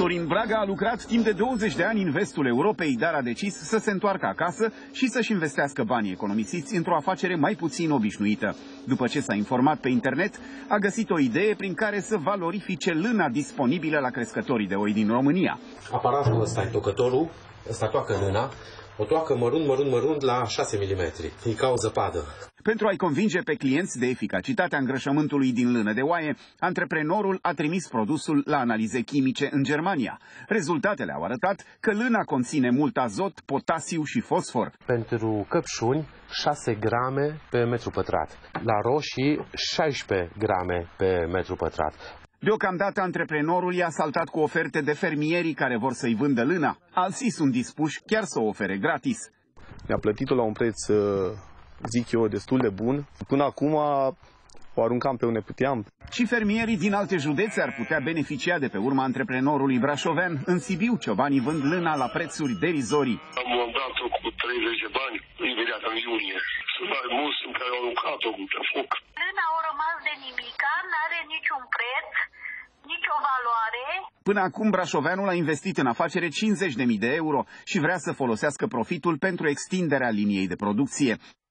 Sorin Braga a lucrat timp de 20 de ani în vestul Europei, dar a decis să se întoarcă acasă și să-și investească banii economisiți într-o afacere mai puțin obișnuită. După ce s-a informat pe internet, a găsit o idee prin care să valorifice lâna disponibilă la crescătorii de oi din România. Aparatul ăsta e tocătorul, ăsta toacă lâna, o toacă mărunt la 6 mm. E ca o zăpadă. Pentru a-i convinge pe clienți de eficacitatea îngrășământului din lână de oaie, antreprenorul a trimis produsul la analize chimice în Germania. Rezultatele au arătat că lâna conține mult azot, potasiu și fosfor. Pentru căpșuni, 6 grame pe metru pătrat. La roșii, 16 grame pe metru pătrat. Deocamdată, antreprenorul i-a saltat cu oferte de fermierii care vor să-i vândă lâna. Alții sunt dispuși chiar să o ofere gratis. Mi-a plătit-o la un preț, zic eu, destul de bun. Până acum o aruncam pe unde puteam. Și fermierii din alte județe ar putea beneficia de pe urma antreprenorului brașovean. În Sibiu, ciobanii vând lâna la prețuri derizorii. Am montat-o cu 30 de bani, imediat în iunie. Sunt mai mulți în care au aruncat-o pe foc. Lâna au rămas de nimica, n-are niciun preț, nicio valoare. Până acum, brașoveanul a investit în afacere 50.000 de euro și vrea să folosească profitul pentru extinderea liniei de producție.